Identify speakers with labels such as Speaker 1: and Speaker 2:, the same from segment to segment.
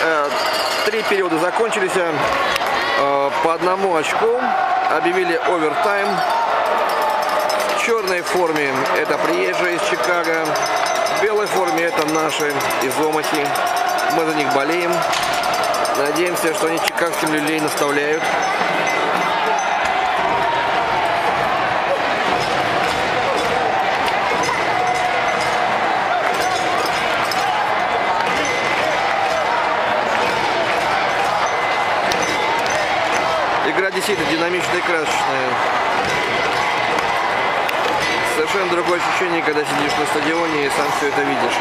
Speaker 1: 3 периода закончились по 1 очку. Объявили овертайм. В черной форме это приезжие из Чикаго. В белой форме это наши из Омати. Мы за них болеем. Надеемся, что они чикагским люлей наставляют. Игра действительно динамичная и красочная. Совершенно другое ощущение, когда сидишь на стадионе и сам все это видишь.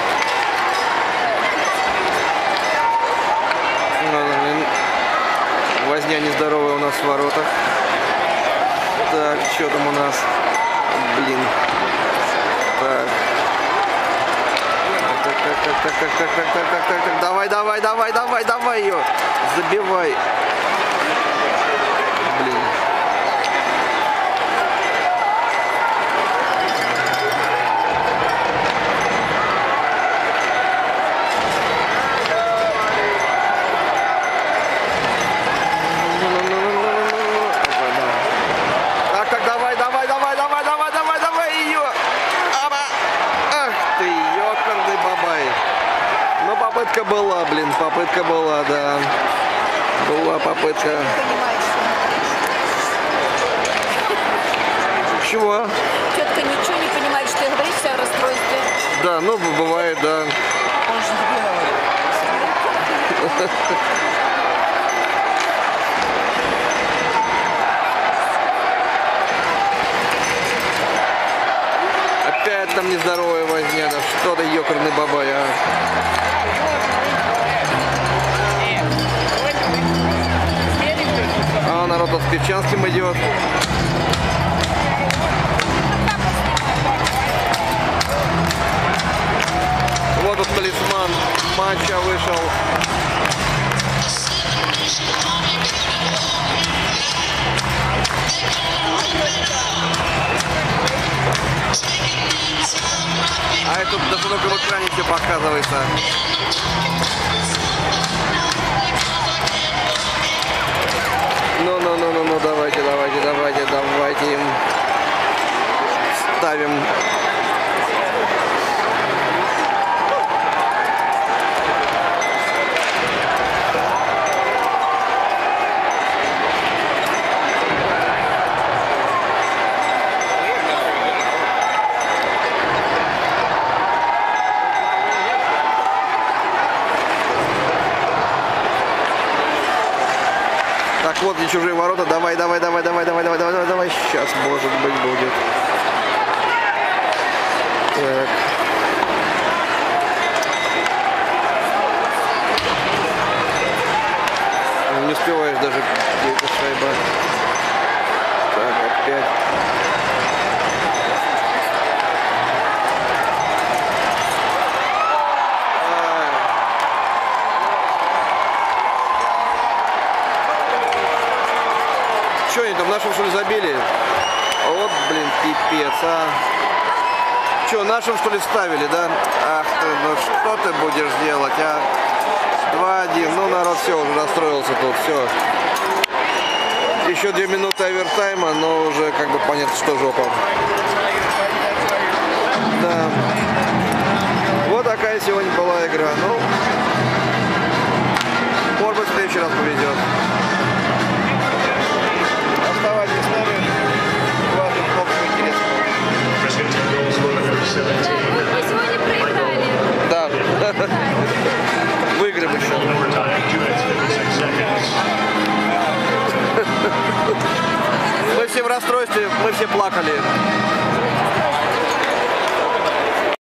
Speaker 1: Возня нездоровая у нас в воротах. Так, что там у нас? Блин. Так. Так. Давай ее. Забивай. Блин. Так, давай ее. Ах ты, ёкарный бабай. Ну, попытка была, блин, попытка была, да. Была попытка. Чего?
Speaker 2: Тетка ничего не понимает, что ты говоришь о расстройстве.
Speaker 1: Да, ну, бывает, да.
Speaker 3: Он же тебе говорит.
Speaker 1: Опять там нездоровая возня, да что-то ёкарный бабай, а. А народ с Певчанским идет. Вот тут талисман матча вышел. А это даже только в экране все показывается. Ну, давайте им ставим. Так, вот где чужие ворота. Давай. Сейчас, может быть, будет. Так. Не успеваешь даже где-то шайба. Так, опять. Что они там, нашим что ли забили? Вот, блин, пипец, а. Что, нашим что ли ставили, да? Ах ты, ну что ты будешь делать, а? 2-1, ну народ все, уже расстроился тут, все. Еще 2 минуты овертайма, но уже как бы понятно, что жопа. Да. Вот такая сегодня была игра, ну. Может быть, в следующий раз повезет. Оставайтесь с нами. Вас тут много интересного.
Speaker 2: Мы сегодня проиграли.
Speaker 1: Да. Выиграем еще. Мы все в расстройстве, мы все плакали.